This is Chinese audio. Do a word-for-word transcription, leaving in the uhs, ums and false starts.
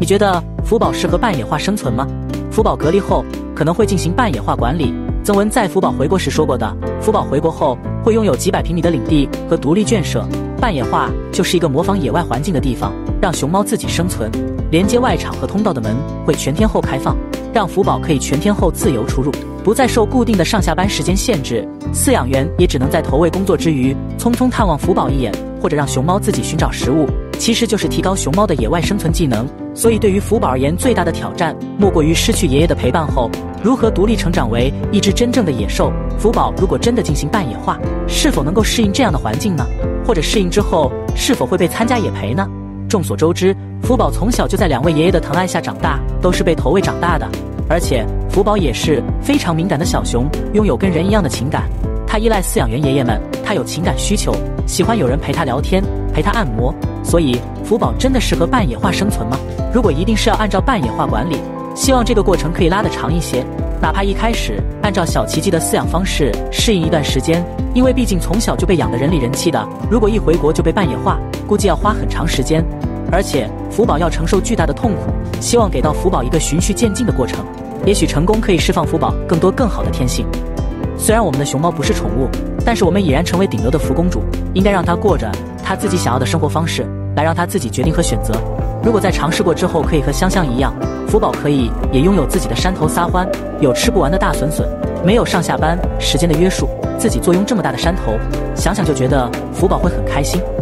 你觉得福宝适合半野化生存吗？福宝隔离后可能会进行半野化管理。曾文在福宝回国时说过的，福宝回国后会拥有几百平米的领地和独立圈舍。半野化就是一个模仿野外环境的地方，让熊猫自己生存。连接外场和通道的门会全天候开放，让福宝可以全天候自由出入，不再受固定的上下班时间限制。饲养员也只能在投喂工作之余匆匆探望福宝一眼，或者让熊猫自己寻找食物，其实就是提高熊猫的野外生存技能。所以对于福宝而言，最大的挑战莫过于失去爷爷的陪伴后，如何独立成长为一只真正的野兽。福宝如果真的进行半野化，是否能够适应这样的环境呢？或者适应之后，是否会被参加野培呢？众所周知，福宝从小就在两位爷爷的疼爱下长大，都是被投喂长大的。而且福宝也是非常敏感的小熊，拥有跟人一样的情感。他依赖饲养员爷爷们，他有情感需求，喜欢有人陪他聊天，陪他按摩。所以福宝真的适合半野化生存吗？如果一定是要按照半野化管理，希望这个过程可以拉得长一些，哪怕一开始按照小奇迹的饲养方式适应一段时间，因为毕竟从小就被养得人里人气的，如果一回国就被半野化，估计要花很长时间，而且福宝要承受巨大的痛苦。希望给到福宝一个循序渐进的过程，也许成功可以释放福宝更多更好的天性。虽然我们的熊猫不是宠物，但是我们已然成为顶流的福公主，应该让它过着它自己想要的生活方式，来让它自己决定和选择。如果在尝试过之后可以和香香一样，福宝可以也拥有自己的山头撒欢，有吃不完的大笋笋，没有上下班时间的约束，自己坐拥这么大的山头，想想就觉得福宝会很开心。